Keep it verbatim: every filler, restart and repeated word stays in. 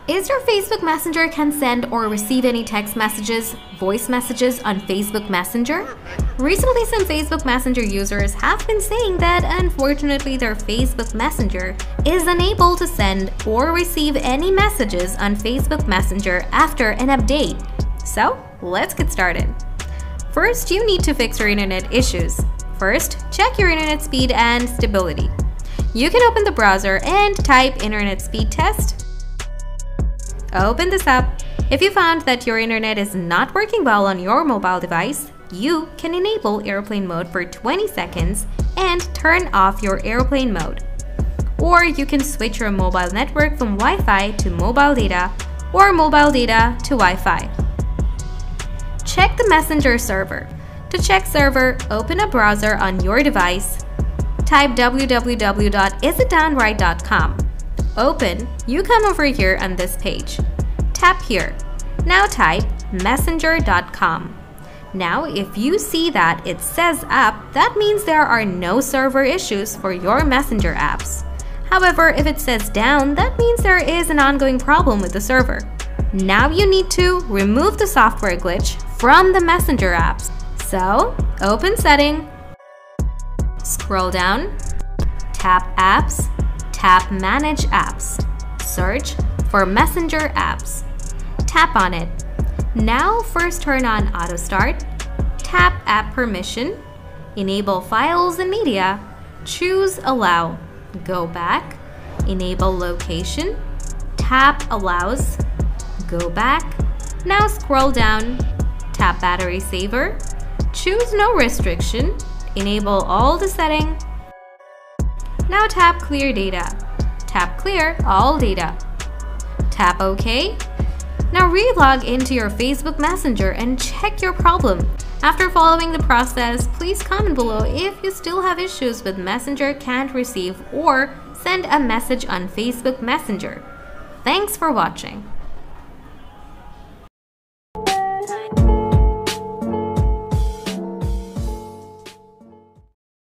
Is your Facebook Messenger can send or receive any text messages, voice messages on Facebook Messenger? Recently, some Facebook Messenger users have been saying that unfortunately their Facebook Messenger is unable to send or receive any messages on Facebook Messenger after an update. So, let's get started. First, you need to fix your internet issues. First, check your internet speed and stability. You can open the browser and type internet speed test. Open this up. If you found that your internet is not working well on your mobile device, you can enable airplane mode for twenty seconds and turn off your airplane mode. Or you can switch your mobile network from Wi-Fi to mobile data or mobile data to Wi-Fi. Check the Messenger server. To check server, open a browser on your device. Type w w w dot is it downright dot com. Open, you come over here on this page. Tap here. Now type messenger dot com. Now, if you see that it says up, that means there are no server issues for your Messenger apps. However, if it says down, that means there is an ongoing problem with the server. Now you need to remove the software glitch from the Messenger apps. So, open Setting, scroll down, tap Apps, tap Manage Apps. Search for Messenger apps. Tap on it. Now first turn on Auto Start. Tap App Permission. Enable Files and Media. Choose Allow. Go back. Enable Location. Tap Allows. Go back. Now scroll down. Tap Battery Saver. Choose No Restriction. Enable all the settings. Now tap Clear Data. Tap Clear All Data. Tap OK. Now re-log into your Facebook Messenger and check your problem. After following the process, please comment below if you still have issues with Messenger can't receive or send a message on Facebook Messenger. Thanks for watching.